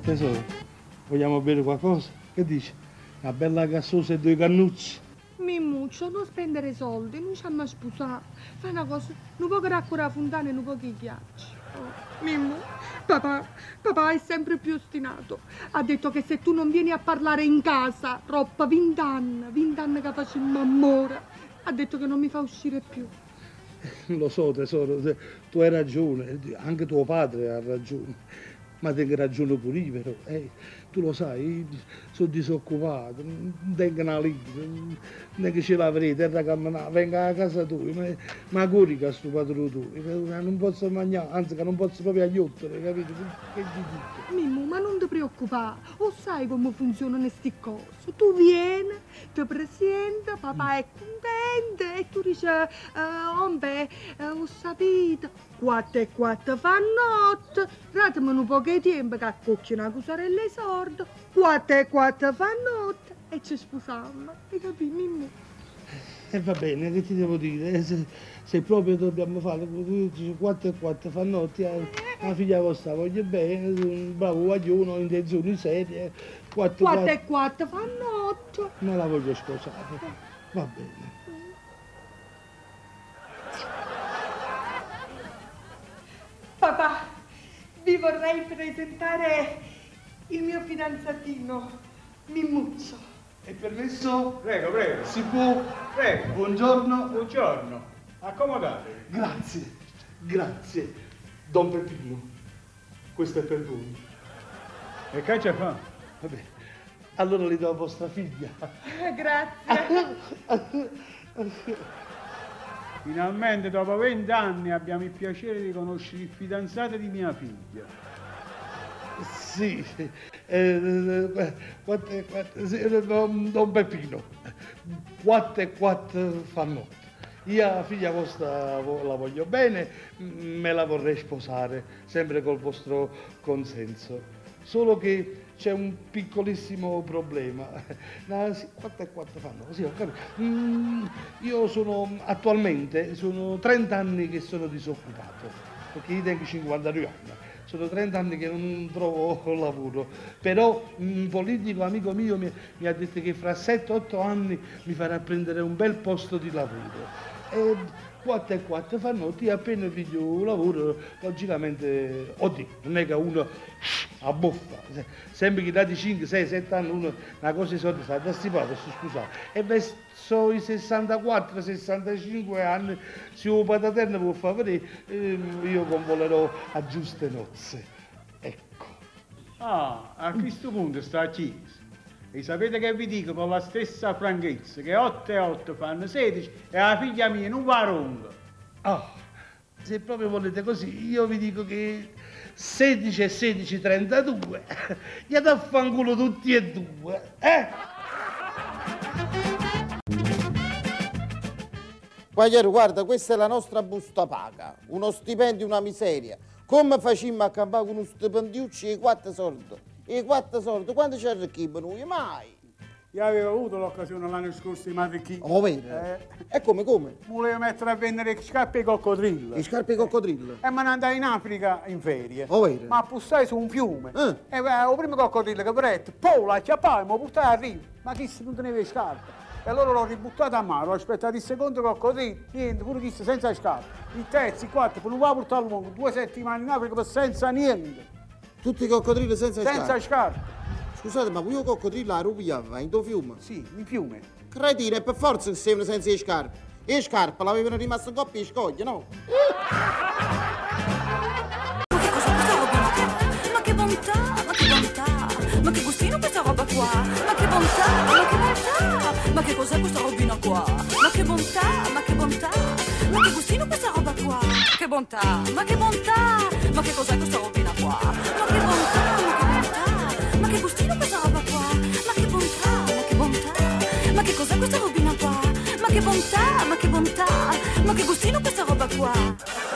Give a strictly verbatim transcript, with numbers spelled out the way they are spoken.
Tesoro, vogliamo bere qualcosa? Che dici? Una bella gassosa e due cannucci. Mimmuccio, non spendere soldi, non ci hanno sposato. Fai una cosa, non può raccogliere la fontana e non può che ghiacci. Oh, Mimmu, papà, papà è sempre più ostinato. Ha detto che se tu non vieni a parlare in casa, troppo, vent'anni, vent'anni che facciamo amore, ha detto che non mi fa uscire più. Lo so, tesoro, tu hai ragione, anche tuo padre ha ragione. Ma tengo ragione pure io, però. Eh, tu lo sai, sono disoccupato, non tengo una lira, non è che ce l'avrei, terra camminare, venga a casa tua, ma, ma curica sto padrone tuo, non posso mangiare, anzi che non posso proprio aiutare, capito? Che ti dico? Mimmo, ma non ti preoccupare, o sai come funzionano queste cose? Tu vieni, ti presenti, papà è contento e tu dici, eh, ombe, eh, ho sapito. Quattro e quattro fa notte, datemi un po' di tempo che accocci una cosarella ai sordi, quattro e quattro fa notte e ci sposiamo, hai capito, Mimmo? E eh, va bene, che ti devo dire, se, se proprio dobbiamo fare, quattro e quattro fa notte, eh, la figlia vostra voglio bene, un bravo guaglione, intenzioni serie, quattro e quattro fa notte. Me la voglio sposare, va bene. Papà, vi vorrei presentare il mio fidanzatino, Mimmuccio. È permesso? Prego, prego. Si può? Prego. Buongiorno. Buongiorno. Accomodatevi. Grazie, grazie. Don Peppino, questo è per voi. E che c'è fa? Vabbè, allora li do a vostra figlia. Grazie. Finalmente dopo vent'anni abbiamo il piacere di conoscere il fidanzato di mia figlia. Sì, eh, quattro e quattro, sì, don, don Peppino, quattro e quattro fa notte. Io la figlia vostra la voglio bene, me la vorrei sposare, sempre col vostro consenso. Solo che c'è un piccolissimo problema. No, sì, quattro e quattro fanno così, ho capito. Mm, io sono attualmente, sono trenta anni che sono disoccupato, perché io tengo cinquantadue anni. Sono trenta anni che non trovo lavoro, però un politico amico mio mi, mi ha detto che fra sette otto anni mi farà prendere un bel posto di lavoro. E quattro e quattro fa notte, appena figlio un lavoro, logicamente, oddio, non è che uno abbuffa, sempre che dati cinque, sei, sette anni uno una cosa di soldi sta da stipato, scusate, e verso i sessantaquattro sessantacinque anni, se un pataterno può far vedere, eh, io convolerò a giuste nozze, ecco. Ah, a questo punto sta a chiesa. E sapete che vi dico con la stessa franchezza, che otto e otto fanno sedici e la figlia mia non va ronca. Ah, se proprio volete così, io vi dico che sedici e sedici, trentadue, gli do a fanculo tutti e due, eh? Guagliaro, guarda, questa è la nostra busta paga, uno stipendio, una miseria. Come facciamo a campare con uno stipendiuccio e quattro soldi? E quattro soldi, quando ci arricchimmo noi? Mai! Io avevo avuto l'occasione l'anno scorso di arricchire. Oh, vero? Eh. E come, come? Volevo mettere a vendere scarpe e coccodrillo. Le scarpe di coccodrillo? E me ne andai in Africa in ferie. Oh, vero? Ma pussai su un fiume. Eh. E eh, il primo coccodrillo che pretto, poi la acchiappai, mi portai a riva. Ma chi se non teneva le scarpe? E allora l'ho ributtato a mare, ho aspettato il secondo coccodrillo, niente, pure chi senza scarpe. Il terzo, il quarto, per non va a portare al mondo, due settimane in Africa per senza niente. Tutti i coccodrilli senza, Senza scarpe? scarpe. Scusate, ma io coccodrillo la rubiava in tuo fiume? Sì, in fiume. Cretino, è per forza che siano senza le scarpe. E le scarpe l'avevano rimasto in coppia e scoglie, no? Ma che bontà, ma che bontà, ma che gustino questa roba qua, ma che bontà, ma che bontà, ma che cos'è questa robina qua, ma che bontà, ma che bontà, ma che gustino questa roba qua, che bontà, ma che bontà, ma che cos'è questa robina qua, ma che bontà, ma che bontà, ma che gustino questa roba qua, ma che bontà, ma che bontà, ma che cos'è questa robina qua, ma che bontà, ma che bontà, ma che gustino questa roba qua.